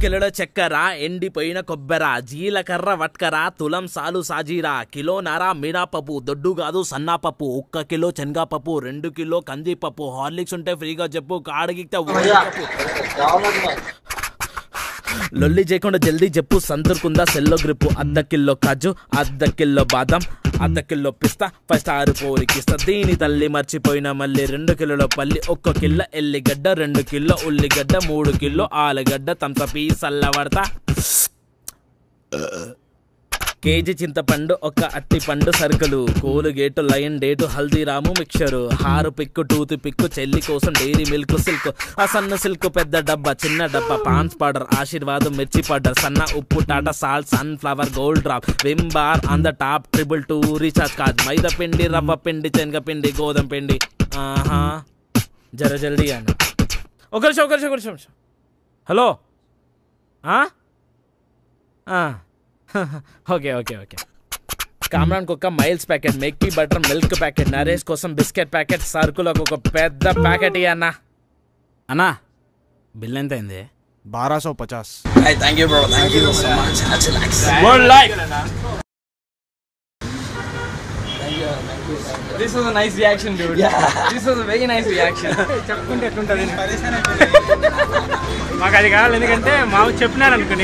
కిలోల చక్కెర, ఎండిపోయిన కొబ్బెర, జీలకర్ర వట్కర, తులం సాలు సాజీరా, కిలోన్నర మినపప్పు, దొడ్డు కాదు సన్నపప్పు, 1 కిలో శనగపప్పు, 2 కిలో కందిపప్పు, హార్లిక్స్ ఉంటే ఫ్రీగా చెప్పు, కాడిగితే లొల్లి చేయకుండా జల్దీ చెప్పు, సంతురుకుందా సెల్లో గ్రిప్పు, 1/2 కిలో కాజు, 1/2 కిలో బాదం, 1/2 కిలో పిస్తా, 5 స్టార్ పోరికిస్తా, దీని తల్లి మర్చిపోయిన మళ్ళీ 2 కిలోల పల్లి, 1 కిలో ఎల్లిగడ్డ, 2 కిలో ఉల్లిగడ్డ, 3 కిలో ఆలుగడ్డ, తంసపీ సల్లవడతా, కేజీ చింతపండు, 1 అట్టిపండు సరుకులు, Colgate, lion date, Haldiram mixture, Harpic, toothpick, చెల్లి కోసం డైరీ మిల్క్, సిల్క్, ఆ సన్న సిల్క్ పెద్ద డబ్బా, చిన్న డబ్బా, పాన్స్ పౌడర్, ఆశీర్వాదం మిర్చి పౌడర్, సన్న ఉప్పు, Tata salt, sunflower, gold drop, Vim bar on the top, 222 recharge card, మైదా పిండి, రవ్వ పిండి, శనగ పిండి, గోధుమ పిండి. ఆహా జర జల్దీ అన్న. ఒక నిమిషం. హలో ఓకే కామ్రాన్ కుక్క మైల్స్ ప్యాకెట్, మెక్కి బటర్ మిల్క్ ప్యాకెట్, నరేష్ కోసం బిస్కెట్ ప్యాకెట్, సరుకులకు ఒక పెద్ద ప్యాకెట్ ఇయ్యన్నా. అన్నా బిల్ ఎంత అయింది? 1250. Hey, thank you bro, thank you so much. That's relax. World life. This was a nice reaction, dude. Yeah. This was a very nice reaction. చెప్పుకుంటే ఎట్లుంటది? మాకు అది కావాలి, ఎందుకంటే మాకు చెప్పినారు అనుకుని